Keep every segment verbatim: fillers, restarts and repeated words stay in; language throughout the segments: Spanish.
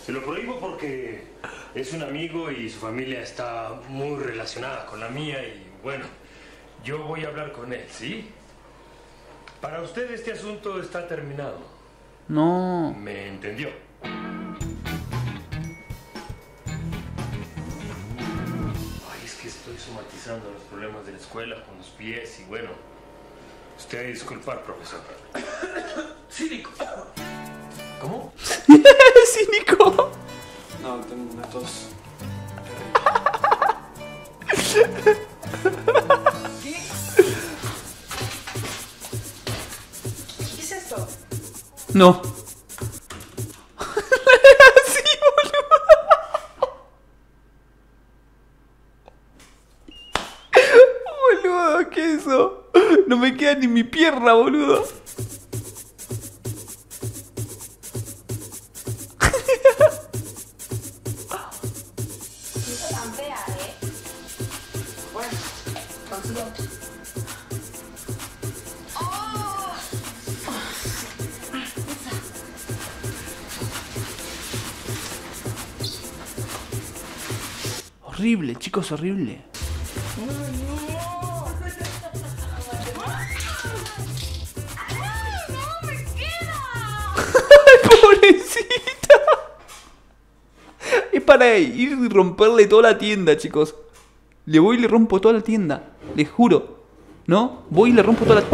Se lo prohíbo porque es un amigo y su familia está muy relacionada con la mía y, bueno, yo voy a hablar con él, ¿sí? Para usted este asunto está terminado. No. ¿Me entendió? Ay, es que estoy somatizando los problemas de la escuela con los pies y, bueno, usted ha de disculpar, profesor. Cínico. ¿Cómo? Cínico. No, tengo una tos. ¿Qué? ¿Qué es esto? No. Sí, boludo. Boludo, ¿qué es eso? No me queda ni mi pierna, boludo. Horrible, chicos, horrible. No, no. ¡Ay, no me queda! ¡Pobrecita! Es para ir y romperle toda la tienda, chicos. Le voy y le rompo toda la tienda. Les juro. ¿No? Voy y le rompo toda la...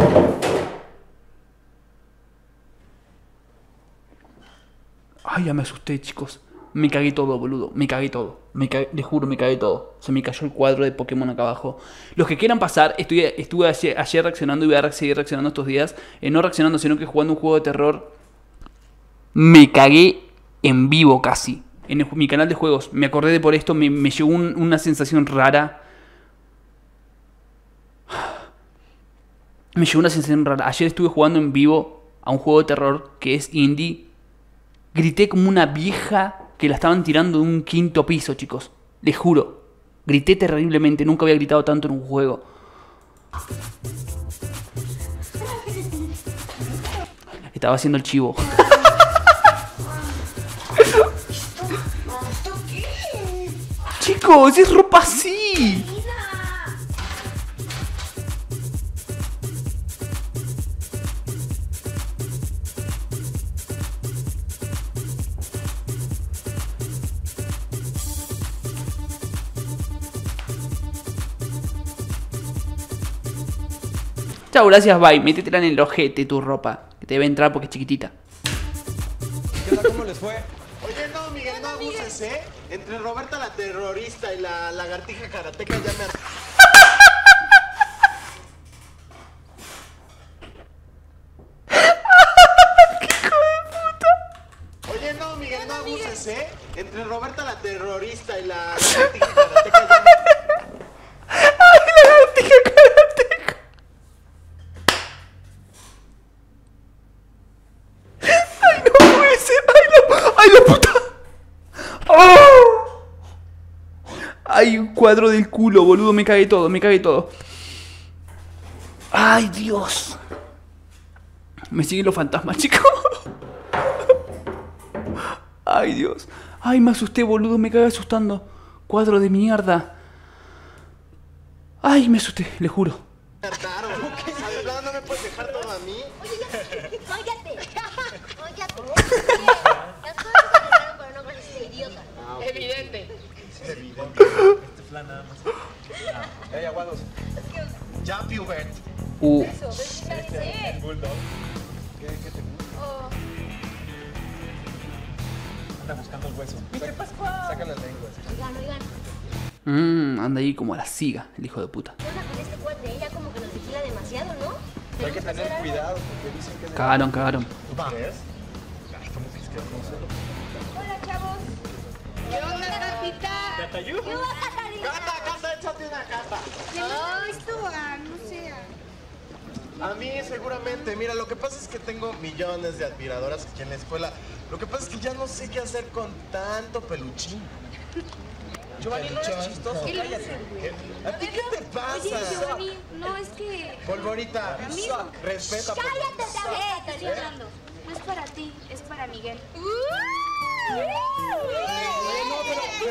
Ay, ya me asusté, chicos. Me cagué todo, boludo. Me cagué todo. Me cagué, les juro, me cagué todo. Se me cayó el cuadro de Pokémon acá abajo. Los que quieran pasar, estuve, estuve ayer, ayer reaccionando y voy a seguir reaccionando estos días. Eh, no reaccionando, sino que jugando un juego de terror. Me cagué en vivo casi. En el, mi canal de juegos. Me acordé de por esto, me, me llegó un, una sensación rara. Me llegó una sensación rara. Ayer estuve jugando en vivo a un juego de terror que es indie. Grité como una vieja que la estaban tirando de un quinto piso, chicos. Les juro. Grité terriblemente. Nunca había gritado tanto en un juego. Estaba haciendo el chivo. Chicos, es ropa así. Chao, gracias, bye. Métetela en el ojete tu ropa. Que te debe entrar porque es chiquitita. ¿Qué onda? ¿Cómo les fue? Oye, no, Miguel, no abuses, ¿eh? Entre Roberta la terrorista y la lagartija karateca ya me... ¡Qué hijo de puta! Oye, no, Miguel, no abuses, ¿eh? Entre Roberta la terrorista y la lagartija karateca ya me... ¡Ay, lagartija karateca! ¡Ay, no puede ser! ¡Ay, la, ay, la puta! ¡Oh! ¡Ay, un cuadro del culo, boludo! Me cagué todo, me cagué todo. ¡Ay, Dios! Me siguen los fantasmas, chicos. ¡Ay, Dios! ¡Ay, me asusté, boludo! Me cagué asustando. Cuadro de mierda. ¡Ay, me asusté! Le juro. Claro, ¿sabes? No, no me puedes dejar todo a mí. Oye, ya, cállate. Cállate. Las cosas se arreglaron para no parecer idiota. Ah, ok. Evidente. Es evidente. Este flan nada más. Ey, aguados. Ya, Pubert. Uh. Eso, ves que nadie se... Bulldog. ¿Qué, qué te Oh, anda buscando el hueso? ¿Viste, Pascual? Saca las lenguas. oigan, oigan. Mmm, anda ahí como a la siga, el hijo de puta. ¿Qué onda con este cuate? Ella como que nos vigila demasiado, ¿no? Hay que tener cuidado porque dicen que... Cagaron, cagaron. ¿Tú crees? Ay, ¿cómo crees que no sé? Hola, chavos. ¿Qué onda, Capita? ¿Qué onda, Catalina? Cata, Cata, échate una cata. No, esto, ah, no sé. A mí seguramente, mira, lo que pasa es que tengo millones de admiradoras aquí en la escuela. Lo que pasa es que ya no sé qué hacer con tanto peluchín. Giovanni, no eres chistoso, ¿Qué le cállate. pasa, güey? ¿A ti qué te pasa? Oye, Giovanni, no, es que... Polvorita, Amigo. respeta. por- ¡Cállate, Eh, te estoy Catalina! hablando. No es para ti, es para Miguel. ¡Uh!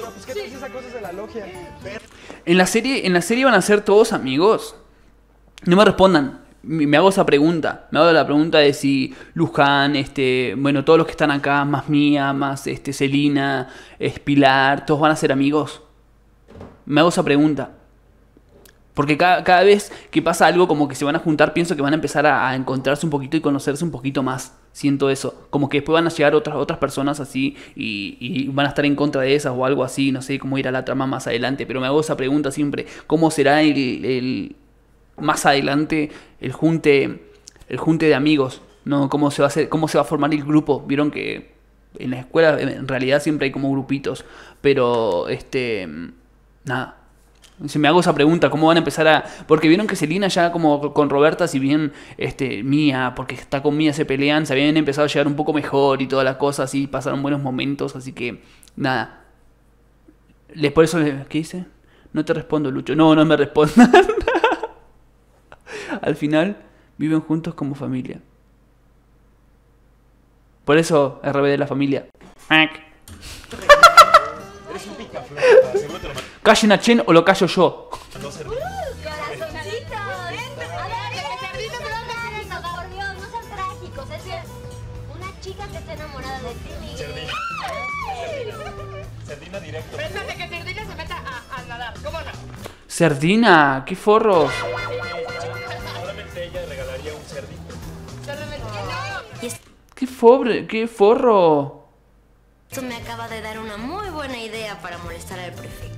pues qué tal si esa cosa es de la logia. En la serie, en la serie van a ser todos amigos. No me respondan. Me me hago esa pregunta. Me hago la pregunta de si Luján, este, bueno, todos los que están acá, más Mía, más este, Celina, es Pilar, todos van a ser amigos. Me hago esa pregunta. Porque cada, cada vez que pasa algo como que se van a juntar, pienso que van a empezar a, a encontrarse un poquito y conocerse un poquito más. Siento eso. Como que después van a llegar otras, otras personas así y, y van a estar en contra de esas o algo así. No sé cómo irá la trama más adelante. Pero me hago esa pregunta siempre. ¿Cómo será el, el más adelante el junte, el junte de amigos? ¿No? ¿Cómo se va a hacer, cómo se va a formar el grupo? Vieron que en la escuela en realidad siempre hay como grupitos. Pero, este... nada. Si me hago esa pregunta, ¿cómo van a empezar a...? Porque vieron que Celina ya como con Roberta, si bien este, Mía, porque está con Mía, se pelean, se habían empezado a llevar un poco mejor y todas las cosas, y pasaron buenos momentos, así que, nada. Les, por eso, ¿qué dice? No te respondo, Lucho. No, no me respondan. Al final, viven juntos como familia. Por eso, R B de la familia. Eres un picaflor. Seguro te lo ¿Callen a Chen o lo callo yo? mandó servir. ¡Corazoncitos! A ver, cerdito, pero no sean, por Dios, no sean trágicos. Es que una chica que está enamorada de ti. Cerdina. Cerdina directo. Pénsate que Cerdina se meta a, a nadar. ¿Cómo no? Sardina, qué forros. Seguramente ella regalaría un cerdito. Y esto Qué pobre, qué forro. me acaba de dar una muy buena idea para molestar al prefecto.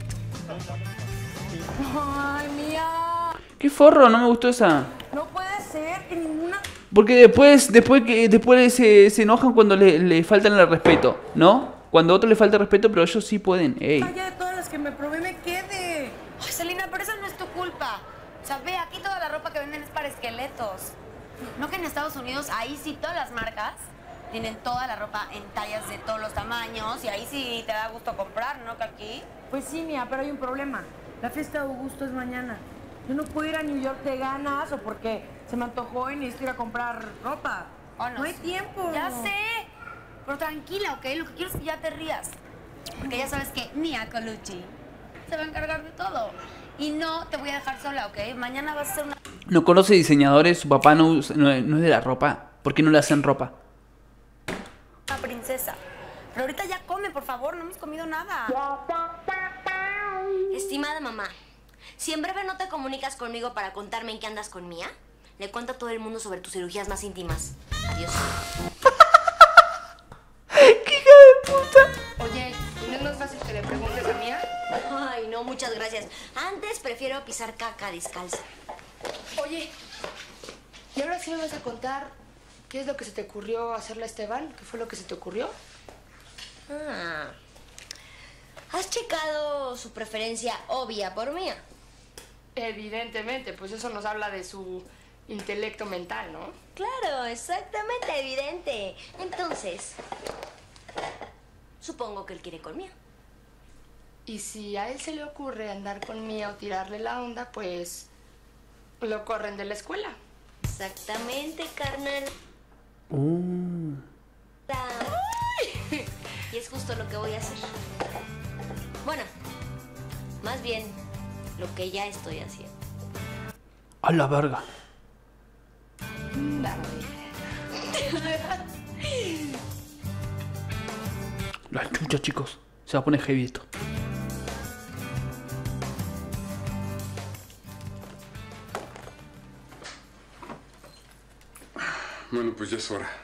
Ay, mía. Qué forro, no me gustó esa. No puede ser que ninguna... Porque después, después que después se, se enojan cuando le, le faltan el respeto, ¿no? Cuando a otro le falta el respeto, pero ellos sí pueden. Ey. talla de todas las que me probé me quede. Ay, Celina, pero eso no es tu culpa. O sea, ve, aquí toda la ropa que venden es para esqueletos. ¿No que en Estados Unidos, ahí sí todas las marcas tienen toda la ropa en tallas de todos los tamaños y ahí sí te da gusto comprar, ¿no? Que aquí. Pues sí, mía, pero hay un problema. La fiesta de Augusto es mañana. Yo no puedo ir a New York de ganas o porque se me antojó y necesito ir a comprar ropa. Oh, no no hay sé. tiempo. Ya sé. Pero tranquila, ¿ok? Lo que quiero es que ya te rías. Porque ya sabes que Mia Colucci se va a encargar de todo. Y no te voy a dejar sola, ¿ok? Mañana vas a ser una... No conoce diseñadores, su papá no, usa- no, no es de la ropa. ¿Por qué no le hacen ropa? una princesa. Pero ahorita ya come, por favor, no me has comido nada. Estimada mamá, si en breve no te comunicas conmigo para contarme en qué andas con Mía, le cuento a todo el mundo sobre tus cirugías más íntimas. Adiós. Oye, ¿no es más fácil que le preguntes a Mía? Ay, no, muchas gracias. Antes prefiero pisar caca descalza. Oye, ¿y ahora sí me vas a contar qué es lo que se te ocurrió hacerle a Esteban? ¿Qué fue lo que se te ocurrió? Ah. ¿Has checado su preferencia obvia por Mía? Evidentemente, pues eso nos habla de su intelecto mental, ¿no? Claro, exactamente, evidente. Entonces, supongo que él quiere con Mía. Y si a él se le ocurre andar con Mía o tirarle la onda, pues lo corren de la escuela. Exactamente, carnal. Uh. Y es justo lo que voy a hacer. Bueno, más bien, lo que ya estoy haciendo. A la verga. La chucha, chicos. Se va a poner heavy esto. Bueno, pues ya es hora.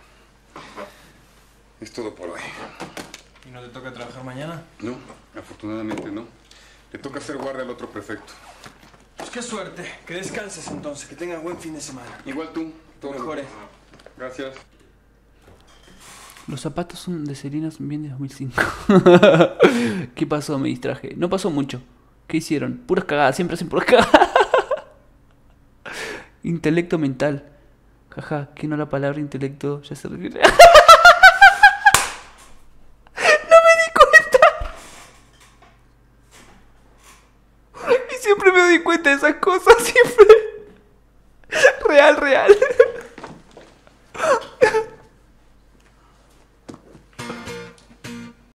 Es todo por hoy. ¿Y no te toca trabajar mañana? No, afortunadamente no. Le toca hacer guardia al otro prefecto. Pues qué suerte. Que descanses entonces. Que tengas buen fin de semana. Igual tú. Todo Mejores. Gracias. Los zapatos son de Celina, son bien de dos mil cinco. ¿Qué pasó? Me distraje. No pasó mucho. ¿Qué hicieron? Puras cagadas. Siempre hacen puras cagadas. Intelecto mental. Jaja, que no la palabra intelecto ya se refiere. ¡No me di cuenta! Y siempre me doy cuenta de esas cosas, siempre. Real, real.